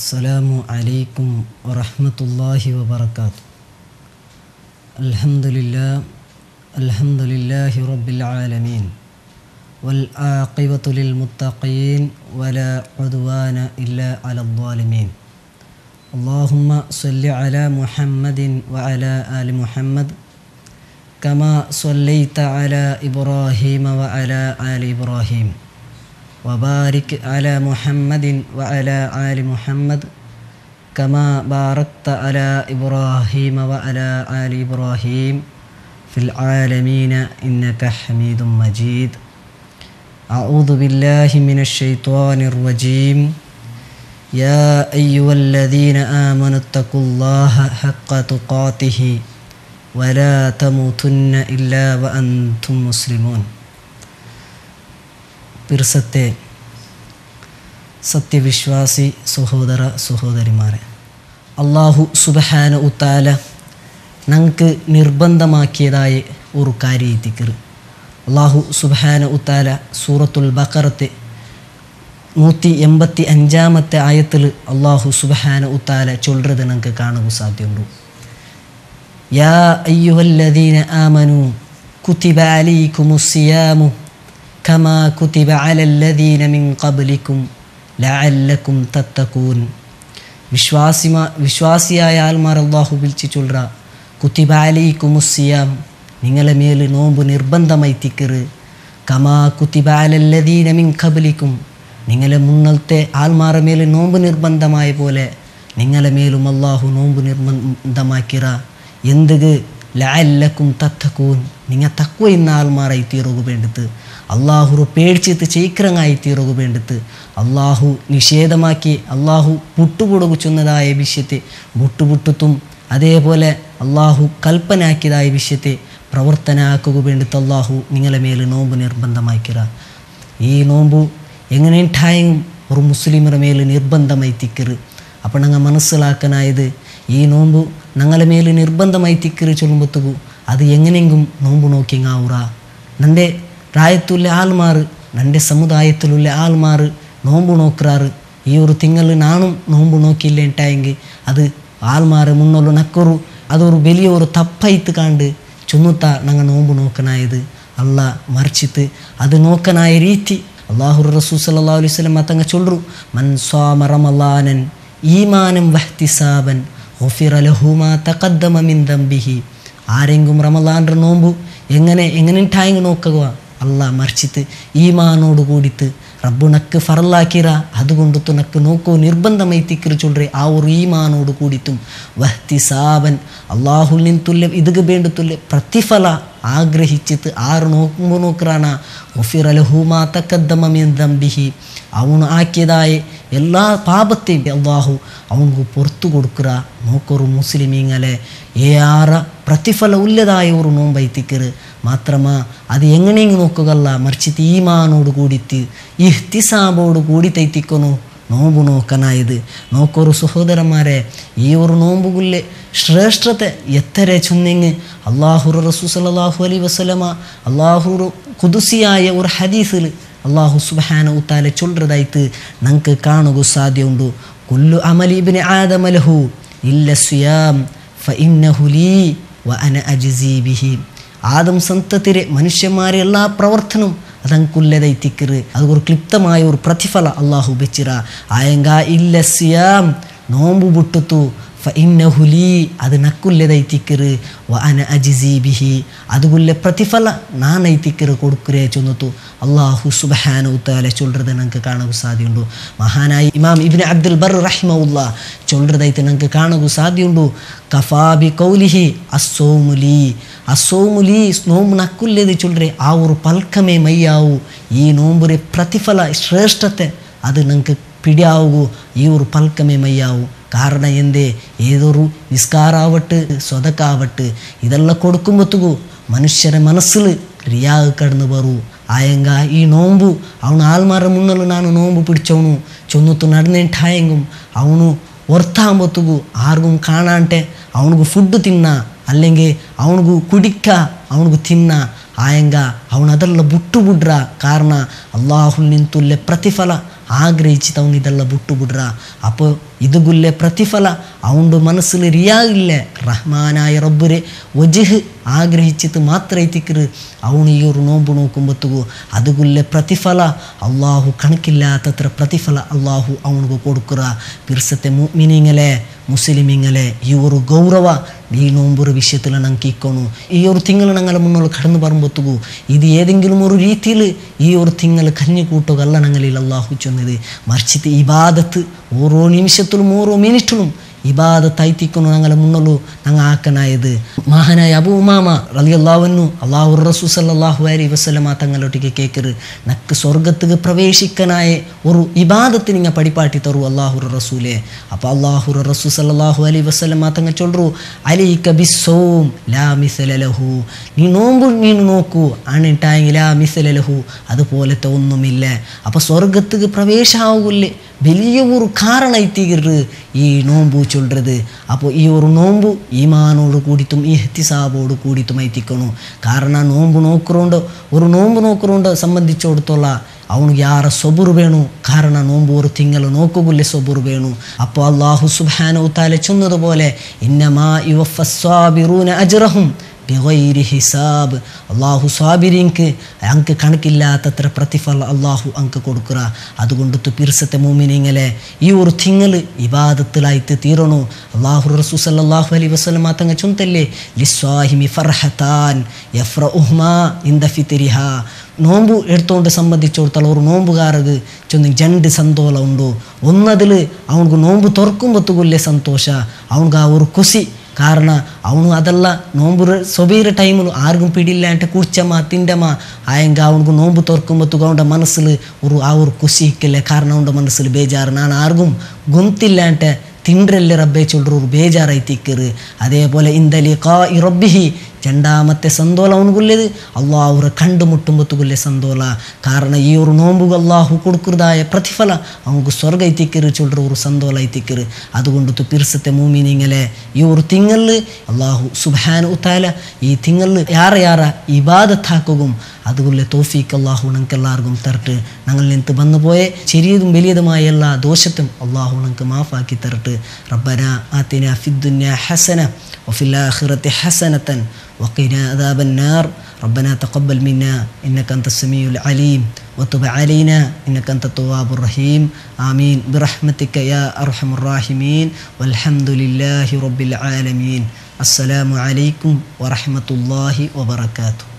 അസ്സലാമു അലൈക്കും വറഹ്മത്തുള്ളാഹി വബറകാതുഹു. അൽഹംദുലില്ലാഹി റബ്ബിൽ ആലമീൻ വൽ ആഖിബത്തു ലിൽ മുത്തഖീൻ വലാ ഉദ്വാന ഇല്ലാ അലൽ ളാലിമീൻ. അല്ലാഹുമ്മ സ്വല്ലി അലാ മുഹമ്മദിൻ വഅലാ ആലി മുഹമ്മദ് കമാ സ്വല്ലൈത അലാ ഇബ്രാഹീമ വഅലാ ആലി ഇബ്രാഹീം വബാരിക് അലാ മുഹമ്മദിൻ വഅലാ ആലി മുഹമ്മദ് കമാ ബാറക്ത അലാ ഇബ്രാഹീമ വഅലാ ആലി ഇബ്രാഹീം ഫിൽ ആലമീന ഇന്നക ഹമീദും മജീദ്. അഊദു ബില്ലാഹി മിനശ് ശൈത്വാനിർ റജീം. യാ അയ്യുഹല്ലദീന ആമനുത്തഖുല്ലാഹ ഹഖ്ക തുഖാതിഹി വലാ തമൂതുന്ന ഇല്ലാ വഅൻതും മുസ്ലിമൂൻ. പിർസത്തെ സത്യവിശ്വാസി സഹോദര സഹോദരിമാരെ, അള്ളാഹു സുബ്ഹാനഹു തആല ഞങ്ങൾക്ക് നിർബന്ധമാക്കിയതായ ഒരു കാര്യത്തിക്കർ അള്ളാഹു സുബ്ഹാനഹു തആല സൂറത്തുൽ ബഖറത്തെ 185 ആയത്തിൽ അള്ളാഹു സുബ്ഹാനഹു തആല ചൊല്ലുന്നത് ഞങ്ങൾക്ക് കാണുക സാധ്യമുണ്ട്. യാ അയ്യുഹല്ലദീന ആമനു കുതിബ അലൈക്കുമുസ് സിയാമു കമാ കുതിബ അലല്ലദീന മിൻ ഖബ്ലിക്കും ലഅല്ലക്കും തത്തഖൂൻ. വിശ്വാസിയായ ആൾമാർ അള്ളാഹു വിളിച്ച് ചൊല്ലുക, കുതിബ അലൈക്കുമുസ് സിയാം, നിങ്ങളെ മേൽ നോമ്പ് നിർബന്ധമായി തിക്കറ്. കമാ കുതിബ അലല്ലദീന മിൻ ഖബ്ലിക്കും, നിങ്ങളെ മുന്നത്തെ ആൾമാരെ മേൽ നോമ്പ് നിർബന്ധമായ പോലെ നിങ്ങളെ മേലും അള്ളാഹു നോമ്പ് നിർബന്ധമാക്കിറ. എന്തുക ലഅല്ലക്കും തത്തഖൂൻ, നിങ്ങൾ തഖ്വ ഇന്ന ആൾമാരായി തീരുക വേണ്ടത്, അള്ളാഹു പേടിച്ചിട്ട് ചീക്രങ്ങായി തീരുക വേണ്ടത്, അള്ളാഹു നിഷേധമാക്കി അള്ളാഹു പുട്ടുപുടുകുച്ചുന്നതായ വിഷയത്തെ വിട്ടുപുട്ടുത്തും അതേപോലെ അള്ളാഹു കൽപ്പനാക്കിയതായ വിഷയത്തെ പ്രവർത്തനാക്കുക വേണ്ടത് അള്ളാഹു നിങ്ങളെ മേൽ നോമ്പ് നിർബന്ധമാക്കിറ. ഈ നോമ്പ് എങ്ങനെ ഉണ്ടായും ഒരു മുസ്ലിമിൻ്റെ മേൽ നിർബന്ധമായി തിക്കറ്. അപ്പോൾ ഞങ്ങൾ മനസ്സിലാക്കാനായത്, ഈ നോമ്പ് ഞങ്ങളെ മേൽ നിർബന്ധമായി തിക്കറ് ചൊല്ലുമ്പോഴത്തേക്കും അത് എങ്ങനെയെങ്കിലും നോമ്പ് നോക്കിങ്ങാവുറ. നൻ്റെ രായത്തുള്ള ആൾമാർ, നൻ്റെ സമുദായത്തിലുള്ള ആൾമാർ നോമ്പ് നോക്കാറ്. ഈ ഒരു തിങ്കൾ നാണും നോമ്പ് നോക്കിയില്ല ഉണ്ടായെങ്കിൽ അത് ആൾമാർ മുന്നുള്ള നക്കൊരു അതൊരു വലിയൊരു തപ്പായിട്ട് കണ്ട് ചൊന്നുത്ത ഞങ്ങൾ നോമ്പ് നോക്കനായത്. അല്ല മറിച്ചിട്ട് അത് നോക്കനായ രീതി അള്ളാഹു റസൂൽ സല്ലല്ലാഹു അലൈഹി വസല്ലം തങ്ങൾ ചൊല്ലു, മൻ സ്വാമ റമളാനൻ ഈമാനം വഹ്തിസാബൻ ഗുഫിറ ലഹു മാ തഖദ്ദമ മിൻ ദംബിഹി. ആരെങ്കിലും റമളാൻ്റെ നോമ്പ് എങ്ങനെ ഉണ്ടായെങ്കിൽ നോക്കുക, അല്ല മറിച്ചിട്ട് ഈമാനോട് കൂടിയിട്ട് റബ്ബ് നക്ക് ഫറലാക്കിറ, അതുകൊണ്ട് നക്ക് നോക്കോ നിർബന്ധമായി തിക്കറി ചൊല്ലി ആ ഒരു ഈമാനോട് കൂടിയിട്ടും വഹ്തിസാബൻ അള്ളാഹുൽ തുല്യം ഇതുക്ക് വേണ്ടത്തുല്യ പ്രതിഫല ആഗ്രഹിച്ചിട്ട് ആറ് നോക്കുമ്പോൾ നോക്കറാണ് ഗുഫിറ ലഹു മാ തഖദ്ദമ മിൻ ദംബിഹി, അവന് ആക്കിയതായ എല്ലാ പാപത്തെയും അള്ളാഹു അവനക്ക് പുറത്തു കൊടുക്കുക. നോക്കൊരു മുസ്ലിമീങ്ങളെ ഏറെ പ്രതിഫല ഉള്ളതായ ഒരു നോമ്പായി തിക്കറ്. മാത്രമാ അത് എങ്ങനെയെങ്കിലും നോക്കുകയല്ല, മറിച്ചിട്ട് ഈമാനോട് കൂടിയിട്ട് ഇഹ്തിസാബോട് കൂടി തൈത്തിക്കണു നോമ്പ് നോക്കാനായത്. നോക്കൊരു സഹോദരന്മാരെ, ഈ ഒരു നോമ്പുകളിലെ ശ്രേഷ്ഠത്തെ എത്ര ചൊന്നെങ്ങ് അള്ളാഹു റസൂൽ സല്ലല്ലാഹു അലൈഹി വസല്ലമ അള്ളാഹു ഖുദ്സിയായ ഒരു ഹദീസിൽ അള്ളാഹു സുബ്ഹാനഹു തആല ചൊല്ലുന്നതായിട്ട് ഞങ്ങൾക്ക് കാണുക സാധ്യമുണ്ട്. കുല്ലു അമലി ഇബ്നി ആദമ ലഹു ഇല്ല സിയാം ഫഇന്നഹു ലീ വഅന അജ്സി ബിഹി. ആദം സന്തതിരെ മനുഷ്യന്മാരെ എല്ലാ പ്രവർത്തനവും അതങ്കുല്ലതായി തിക്കറ്. അത് ഒരു ക്ലിപ്തമായ ഒരു പ്രതിഫല അള്ളാഹു വെച്ചിറ. ആയങ്ക ഇല്ല സിയാം നോമ്പ് വിട്ടുത്തു ഫഇന്നഹു ലീ അത് നക്കുല്ലതായി തിക്കറ് വഅന അജ്സി ബിഹി അതുകുല്ല പ്രതിഫല നാനായി തിക്കറ് കൊടുക്കുറേ ചൊന്നു അള്ളാഹു സുബ്ഹാനഹു തആല ചൊല്ലുന്നത് ഞങ്ങൾക്ക് കാണുക സാധ്യമുണ്ട്. മഹാനായി ഇമാം ഇബ്നു അബ്ദുൽ ബർ റഹിമഹുല്ലാ ചൊല്ലുന്നതായിട്ട് ഞങ്ങൾക്ക് കാണുക സാധ്യമുണ്ട്. കഫാ ബി ഖൗലിഹി അസ്സൗമു ലീ, അസ്സൗമു ലീ നോമ്പ് നക്കുല്ലത് ചൊല്ലരെ ആ ഒരു പൽക്കമേ മയ്യാവൂ. ഈ നോമ്പുരെ പ്രതിഫല ശ്രേഷ്ഠത്തെ അത് ഞങ്ങൾക്ക് പിടിയാവൂ, ഈ ഒരു പൽക്കമേ മയ്യാവൂ. കാരണം എന്തേ, ഏതൊരു നിസ്കാരാവട്ടെ സ്വതക്കാവട്ടെ ഇതെല്ലാം കൊടുക്കുമ്പോഴത്തേക്കു മനുഷ്യരെ മനസ്സിൽ റിയാ കടന്നു ബറു. ആയങ്ക ഈ നോമ്പ് അവನು ആൾമാരുടെ മുന്നിൽ ನಾನು നോമ്പ് പിടിച്ചവನು ചൊന്നത്തു നടന്നിട്ടായെങ്കും ಅವನು ಹೊರ್ತಾಂಬತ್ತಿಗೂ ಆರ್ಗೂ ಕಾಣಾಂಟೆ ಅವನಿಗೂ ಫುಡ್ ತಿನ್ನ അല്ലെങ്കിൽ ಅವನಿಗೂ ಕುಡಿಕ್ಕ ಅವನಿಗೂ ತಿನ್ನ ಆಯಂಗ ಅವನು ಅದೆಲ್ಲ ಬಿಟ್ಟು ಬಿಡ್ರ ಕಾರಣ ಅಲ್ಲಾಹು ನಿಂತುಲ್ಲೆ ಪ್ರತಿಫಲ ಆಗ್ರಹಿಸಿತ ಅವನು ಇದೆಲ್ಲ ಬಿಟ್ಟು ಬಿಡ್ರ. അപ്പോൾ ഇതുಗುല്ലെ ಪ್ರತಿಫಲ ಅವನು ಮನಸ್ಸಿൽ റിയാകില്ല. റഹ്മാനായ റബ്ബുരെ വജ്ഹ് ആഗ്രഹിച്ചിട്ട് മാത്രം എത്തിക്കറ് അവನು ഈ ഒരു നോമ്പ് നോക്കുമ്പോഴത്തേക്കു അതുಗುല്ലെ പ്രതിഫല അള്ളാഹു കണക്കില്ലാത്തത്ര പ്രതിഫല അള്ളാഹു അവನಿಗೆ കൊടുക്കുற. പിർസത്തെ മുഅ്മിനീങ്ങളെ മുസ്ലിമീങ്ങളെ ഈ ഒരു ഗൗരവ ഈ നോമ്പൊരു വിഷയത്തിൽ ഞങ്ങൾക്ക് ഇക്കണു. ഈ ഒരു തിങ്കൾ ഞങ്ങളെ മുന്നോട്ട് കടന്നു പറയുമ്പോഴത്തേക്കു ഇത് ഏതെങ്കിലും ഒരു രീതിയിൽ ഈ ഒരു തിങ്കൾ കഞ്ഞി കൂട്ടുകല്ല ഞങ്ങളിൽ അള്ളാഹു ചൊന്നത്. മറിച്ചിട്ട് ഇബാദത്ത് ഓരോ നിമിഷത്തിലും ഓരോ മിനിറ്റിലും ഇബാദത്തായിത്തിക്കുന്നു ഞങ്ങളെ മുന്നോട്ട് ഞങ്ങൾ ആക്കനായത്. മഹാനായ അബൂ ഉമാമ റളിയല്ലാഹു അൻഹു അല്ലാഹു റസൂൽ സല്ലല്ലാഹു അലൈഹി വസല്ലമ തങ്ങളൊട്ടിക്ക് കേൾക്കറ് നക്ക് സ്വർഗത്തുക്ക് പ്രവേശിക്കാനായ ഒരു ഇബാദത്ത് നിങ്ങൾ പഠിപ്പാട്ടി തരൂ അല്ലാഹു റസൂലേ. അപ്പോൾ അല്ലാഹു റസൂൽ സല്ലല്ലാഹു അലൈഹി വസല്ലമ തങ്ങൾ ചൊല്ലു അലൈക ബിസ്സൗം ലാ മിസ്ല ലഹു. നീ നോമ്പ് നീ നോക്കൂ ആണിട്ടായെങ്കിൽ ലാ മിസ്ല ലഹു അതുപോലത്തെ ഒന്നുമില്ല. അപ്പോൾ സ്വർഗത്തുക്ക് പ്രവേശമാകില്ലേ വലിയ ഒരു കാരണമായിത്തീകരുത് ഈ നോമ്പ് ചൊല്ലുന്നത്. അപ്പോൾ ഈ ഒരു നോമ്പ് ഈമാനോട് കൂടിത്തും ഇഹ്തിസാബോട് കൂടിത്തും എത്തിക്കണു. കാരണം നോമ്പ് നോക്കുറോണ്ട് സംബന്ധിച്ചിടത്തോളം ಅವನಿಗೆ ಯಾರ ಸೊಬುರು ಬೇಣು. ಕಾರಣ ನೋಂಬು ഒരു തിങ്കൾ നോക്കുകുല്ലെ സൊബുറ് വേണു. അപ്പോൾ അല്ലാഹു സുബ്ഹാനഹു തആല ചൊന്നതുപോലെ ഇന്നമാ യുവഫസ്സാബിറൂന അജ്റഹും ബിഗൈരി ഹിസാബ്. അള്ളാഹു സ്വാബിരിക്ക് അങ്ക് കണക്കില്ലാത്തത്ര പ്രതിഫല അള്ളാഹു അങ്ക് കൊടുക്കുക. അതുകൊണ്ട് പിർസത്തെ മുഅ്മിനീങ്ങളെ ഈ ഒരു തിങ്കൾ ഇബാദത്തിലായിട്ട് തീരണു. അല്ലാഹു റസൂൽ സല്ലല്ലാഹു അലൈഹി വസല്ലം തങ്ങൾ ചൊന്തല്ലേ ലിസ്വാഹിമി ഫർഹതാൻ യഫ്റഉഹുമാ ഇൻദ ഫിത്രിഹാ. നോമ്പ് എടുത്തുകൊണ്ട് സംബന്ധിച്ചിടത്തോളം ഒരു നോമ്പുകാരക്ക് ചൊന്ന് രണ്ട് സന്തോഷം ഉണ്ടോ. ഒന്നതിൽ അവനക്ക് നോമ്പ് തുറക്കുമ്പോഴത്തേക്കുല്ലേ സന്തോഷ അവനക്ക് ആ ഒരു ಖುಷಿ. കാരണം ಅವನು ಅದೆಲ್ಲ ನೋಂಬು ಸೊಬೀರ ಟೈಮು ಆರ್ಗೂ ಪಿಡಿಲ್ಲ ಅಂತ ಕುಡ್ಚಮ್ಮ ತಿಂಡಮ್ಮ ಆಯಂಗ ಅವನಿಗೂ ನೋಂಬು ತೊರ್ಕೊಂಬತ್ತು ಅವನ ಮನಸ್ಸಲ್ಲಿ ಅವ್ರ ಖುಷಿ ಇಕ್ಕಿಲ್ಲ. ಕಾರಣ ಅವನ ಮನಸ್ಸಲ್ಲಿ ಬೇಜಾರು. ನಾನು ಆರ್ಗೂ ಗೊತ್ತಿಲ್ಲ ಅಂತ ತಿಂಡ್ರಲ್ಲೇ ರಬ್ಬೆ ಚೊಲ್ರು ಬೇಜಾರೈತಿಕ್ಕರು. അതേപോലെ ഇന്ദലി ഖാ റബ്ബിഹി രണ്ടാമത്തെ സന്തോല അവനുകുള്ളത് അള്ളാഹു അവരെ കണ്ടുമുട്ടുമ്പോത്തുകുല്ലേ സന്തോല. കാരണം ഈ ഒരു നോമ്പുകൾ അള്ളാഹു കൊടുക്കുന്നതായ പ്രതിഫല അവർക്ക് സ്വർഗ എത്തിക്കറ് ചൊല്ലുற ഒരു സന്തോല എത്തിക്കറ്. അതുകൊണ്ട് പിർസത്തെ മുഅ്മിനീങ്ങളെ ഈ ഒരു തിങ്കളിൽ അള്ളാഹു സുബ്ഹാനഹു തആല ഈ തിങ്കളിൽ ಯಾರ ഇബാദത്താക്കുകയും അതുപോലെ തൗഫീഖ് അള്ളാഹു ഞങ്ങൾക്ക് എല്ലാവർക്കും തരട്ട്. ഞങ്ങൾ നിന്ന് വന്നു പോയ ചെറിയതും വലിയതുമായ എല്ലാ ദോഷത്തും അള്ളാഹു ഞങ്ങൾക്ക് മാഫാക്കി തരട്ട്. റബ്ബന ആതിന ഫിദ്ദുനിയ ഹസന വഫിൽ ആഖിറതി ഹസനതൻ وقنا عذاب النار. ربنا تقبل منا إنك أنت السميع العليم وتب علينا إنك أنت التواب الرحيم. آمين برحمتك يا أرحم الراحمين والحمد لله رب العالمين. السلام عليكم ورحمة الله وبركاته.